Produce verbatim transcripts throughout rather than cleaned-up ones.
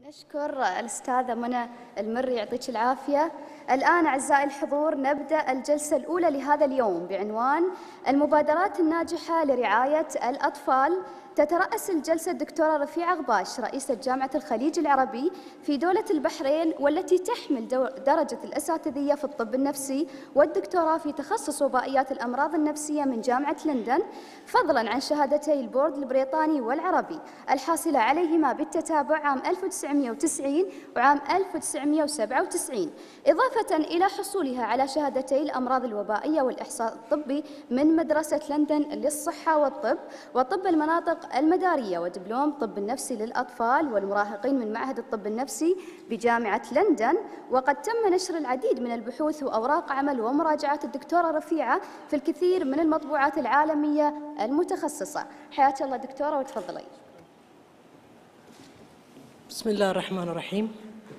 أشكر الأستاذة منى المري، يعطيك العافية. الآن أعزائي الحضور نبدأ الجلسة الأولى لهذا اليوم بعنوان المبادرات الناجحة لرعاية الأطفال. تترأس الجلسة الدكتورة رفيعة غباش رئيسة جامعة الخليج العربي في دولة البحرين، والتي تحمل درجة الأساتذية في الطب النفسي والدكتوراه في تخصص وبائيات الأمراض النفسية من جامعة لندن، فضلاً عن شهادتي البورد البريطاني والعربي الحاصلة عليهما بالتتابع عام ألف وتسعمئة وتسعين وعام ألف وتسعمئة وسبعة وتسعين، إضافة إلى حصولها على شهادتي الأمراض الوبائية والإحصاء الطبي من مدرسة لندن للصحة والطب وطب المناطق المدارية، ودبلوم طب النفسي للأطفال والمراهقين من معهد الطب النفسي بجامعة لندن. وقد تم نشر العديد من البحوث وأوراق عمل ومراجعات الدكتورة رفيعة في الكثير من المطبوعات العالمية المتخصصة. حياك الله دكتورة وتفضلي. بسم الله الرحمن الرحيم.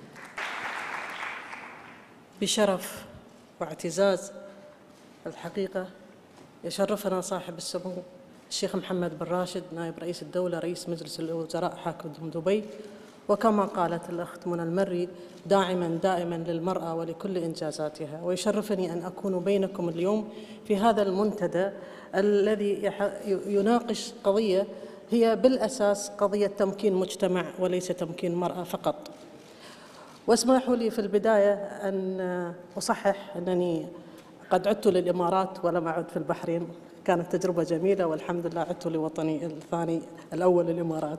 بشرف واعتزاز الحقيقة يشرفنا صاحب السمو الشيخ محمد بن راشد نائب رئيس الدولة رئيس مجلس الوزراء حاكم دبي، وكما قالت الأخت منى المري داعما دائما للمرأة ولكل إنجازاتها. ويشرفني أن أكون بينكم اليوم في هذا المنتدى الذي يناقش قضية هي بالأساس قضية تمكين مجتمع وليس تمكين مرأة فقط. واسمحوا لي في البداية أن أصحح أنني قد عدت للإمارات ولم أعد في البحرين، كانت تجربة جميلة والحمد لله عدت لوطني الثاني الأول الإمارات.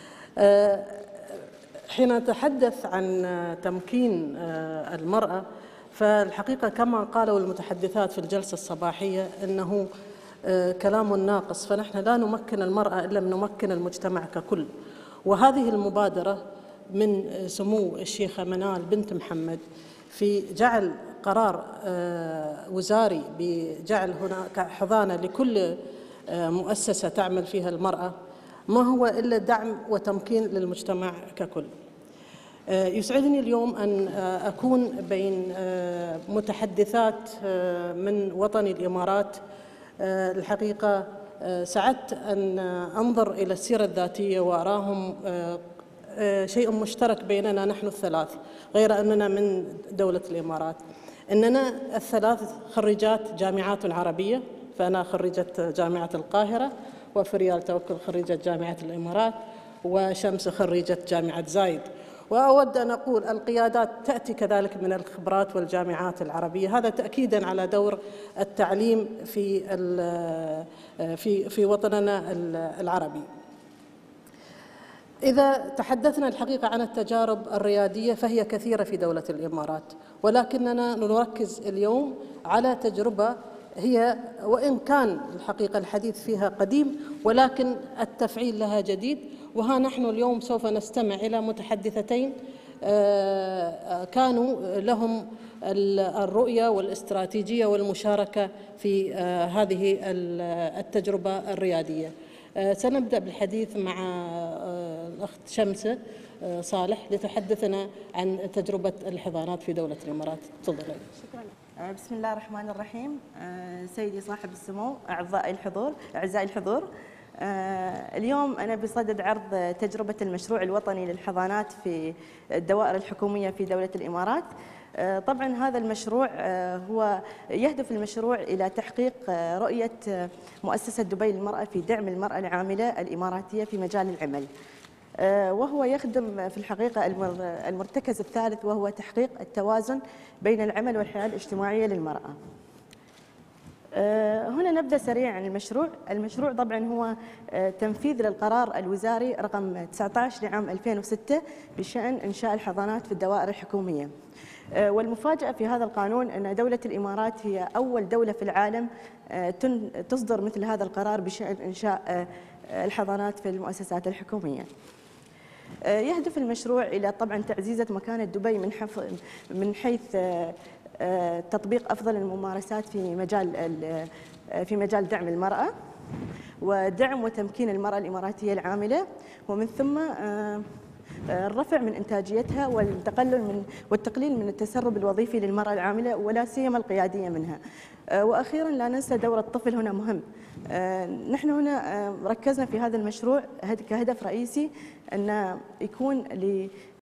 حين نتحدث عن تمكين المرأة فالحقيقة كما قالوا المتحدثات في الجلسة الصباحية أنه كلام ناقص، فنحن لا نمكن المرأة إلا نمكن المجتمع ككل. وهذه المبادرة من سمو الشيخة منال بنت محمد في جعل قرار وزاري بجعل هناك حضانة لكل مؤسسة تعمل فيها المرأة ما هو إلا دعم وتمكين للمجتمع ككل. يسعدني اليوم أن أكون بين متحدثات من وطن الإمارات. الحقيقة سعدت أن أنظر إلى السيرة الذاتية وأراهم شيء مشترك بيننا نحن الثلاث، غير أننا من دولة الإمارات، أننا الثلاث خريجات جامعات عربية، فأنا خريجة جامعة القاهرة، وفريال توكل خريجة جامعة الإمارات، وشمس خريجة جامعة زايد. وأود أن أقول القيادات تأتي كذلك من الخبرات والجامعات العربية، هذا تأكيداً على دور التعليم في في في وطننا العربي. إذا تحدثنا الحقيقة عن التجارب الريادية فهي كثيرة في دولة الإمارات، ولكننا نركز اليوم على تجربة هي وإن كان الحقيقة الحديث فيها قديم ولكن التفعيل لها جديد. وها نحن اليوم سوف نستمع إلى متحدثتين كانوا لهم الرؤية والاستراتيجية والمشاركة في هذه التجربة الريادية. سنبدأ بالحديث مع الأخت شمس صالح لتحدثنا عن تجربة الحضانات في دولة الإمارات. تفضلي. شكرا. بسم الله الرحمن الرحيم. سيدي صاحب السمو، أعضاء الحضور، أعزائي الحضور، اليوم أنا بصدد عرض تجربة المشروع الوطني للحضانات في الدوائر الحكومية في دولة الإمارات. طبعا هذا المشروع هو يهدف المشروع إلى تحقيق رؤية مؤسسة دبي للمرأة في دعم المرأة العاملة الإماراتية في مجال العمل، وهو يخدم في الحقيقة المرتكز الثالث وهو تحقيق التوازن بين العمل والحياة الاجتماعية للمرأة. هنا نبدأ سريعا عن المشروع. المشروع طبعا هو تنفيذ للقرار الوزاري رقم تسعة عشر لعام ألفين وستة بشأن إنشاء الحضانات في الدوائر الحكومية. والمفاجأة في هذا القانون أن دولة الإمارات هي أول دولة في العالم تصدر مثل هذا القرار بشأن إنشاء الحضانات في المؤسسات الحكومية. يهدف المشروع إلى طبعا تعزيز مكانة دبي من حف... من حيث تطبيق أفضل الممارسات في مجال في مجال دعم المرأة ودعم وتمكين المرأة الإماراتية العاملة، ومن ثم الرفع من إنتاجيتها والتقلل من والتقليل من التسرب الوظيفي للمرأة العاملة ولا سيما القيادية منها. وأخيرا لا ننسى دور الطفل هنا مهم. نحن هنا ركزنا في هذا المشروع كهدف رئيسي أن يكون